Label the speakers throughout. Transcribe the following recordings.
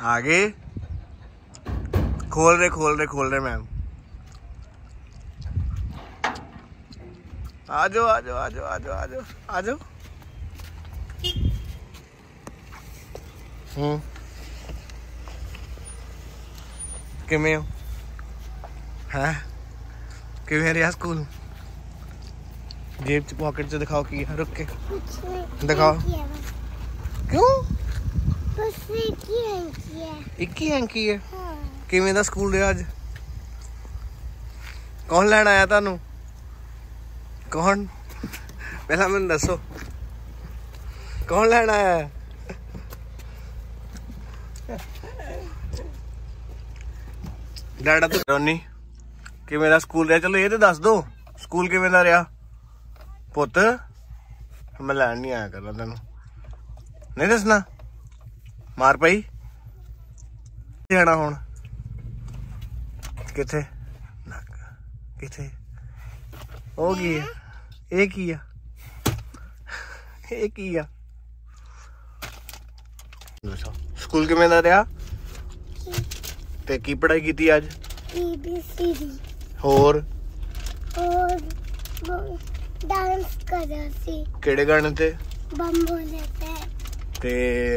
Speaker 1: आगे खोल रहे मैम। आ जाओ आ जाओ आ जाओ आ जाओ आ जाओ आ जाओ। किवें हो? हैं किवें रहा स्कूल? जेब च पॉकेट च दिखाओ की है, रुक के दिखाओ। क्यों? बस एक ही हैंकी है। किवें दा स्कूल रहा अज? कौन लैन आया थानू? कौन? पहला मैनू दसो कौन लैन आया है? डैडा तो रोनी किवें दा स्कूल रहा? चलो ये तो दस दो स्कूल किवें दा रहा? पुत्त मैं लैन नहीं आया करना, तेनू नहीं दसना। मार पई जाना हुण किथे किथे हो गई है? एक ही है एक ही है। स्कूल किवें दा रहा ते की पढ़ाई की अज? ABCD होर डांस करा सी। केड़े गाने ते? बम्बोले ते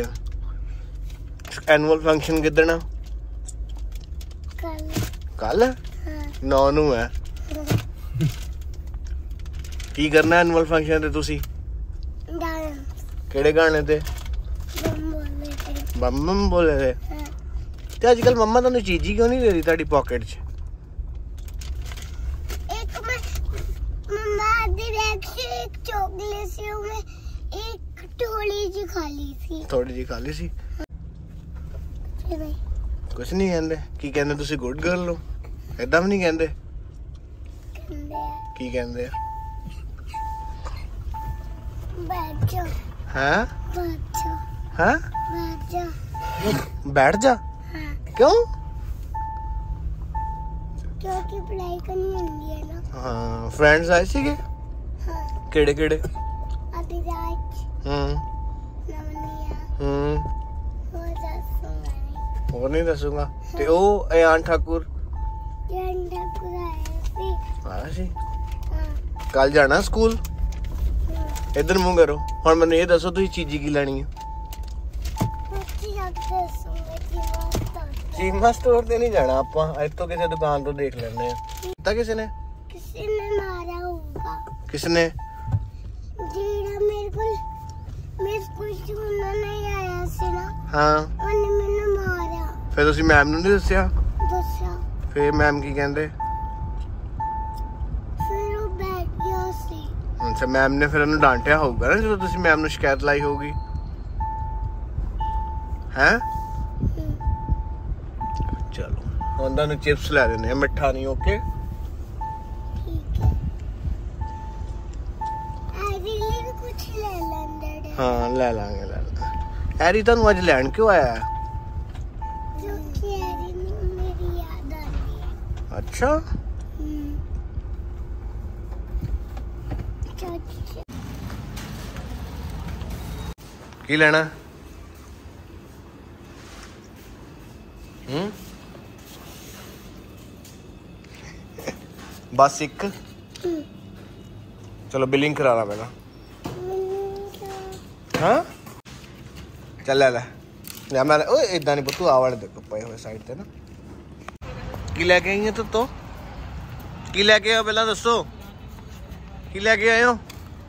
Speaker 1: एनुअल फंक्शन किदन? कल। कल? हाँ। 9 नू है। की करना एनुअल फंक्शन ते तुसी? डांस। केड़े गाने ते? बम्बोले ते। बम्बोले ते। हाँ। ते अजकल मम्मा तुहानू चीजी क्यों नहीं दे रही तुहाडी पॉकेट च? एक मम्मा दी बैग से एक चॉकलेट सी में एक थोड़ी जी खाली सी। थोड़ी जी खाली सी? कुछ नहीं कहते की कहते तुसी गुड गर्ल हो? ऐदा भी नहीं कहते? की कहते हैं? हैं? बैठ जा। हाँ। क्यों? क्योंकि पढ़ाई करनी होती है ना। हाँ। फ्रेंड्स आए सीगे? हाँ। केड़े केड़े? अभिराज। और नहीं दसूंगा। ते ओ अयान ठाकुर आया सी। कल जाना स्कूल? इधर मुंह करो। हुण मैनूं ये दसो तुसीं चीजी की लैनी है? चीमा स्टोर ते नहीं जाना आपां, इत्थों किसी दुकान तो देख लेने हैं। पता किसी ने मारा होगा। किसने? जेड़ा मेरे स्कूल च मुंडा नहीं आया सी ना। हाँ। उन्हें मैनू मारा। फिर तुसी मैम नूं नहीं दस्सिया? दस्सिया। फिर मैम की कहंदे? फिर वो बैठ गया सी। अच्छा मैम ने फिर उन्हें डांटिया होगा ना जो तुसी मैम नूं शिकायत लाई होगी? हैं? चलो हुण तुहानूं चिप्स लै देने आ, मिठा नहीं। ओके हाँ ले लांगे ले लांगे। हैरी तुहानूं अज लैन क्यों आया है? क्योंकि हैरी नूं मेरी याद आ रही है। अच्छा की लेना? बस एक। चलो बिलिंग कराना पहला। हाँ चल ले ले मैं इदा नहीं पुत्तू आ वाले देखो पे हुए साइड ते ना। की लेके आई है तो की लेके आओ पहला दसो की लेके आए हो?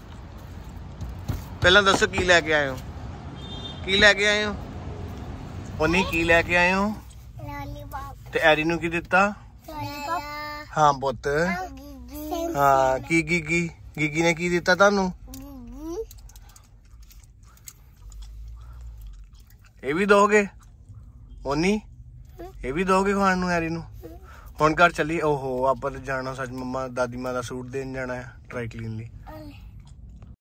Speaker 1: पहला दसो की लेके आए हो? की लेके आए हो? उन्हीं की लेके आए हो? ते एरी नूं की दिता? हाँ पुत्त हाँ की गिगी ने की दिता तानू? ये भी दोगे? ओनी ये भी दोगे खाण नूं हैरी नूं? हुण घर चली? ओहो आपां ते जाना सच मम्मा दादी मां दा सूट देन जाना है ड्राई क्लीन लई।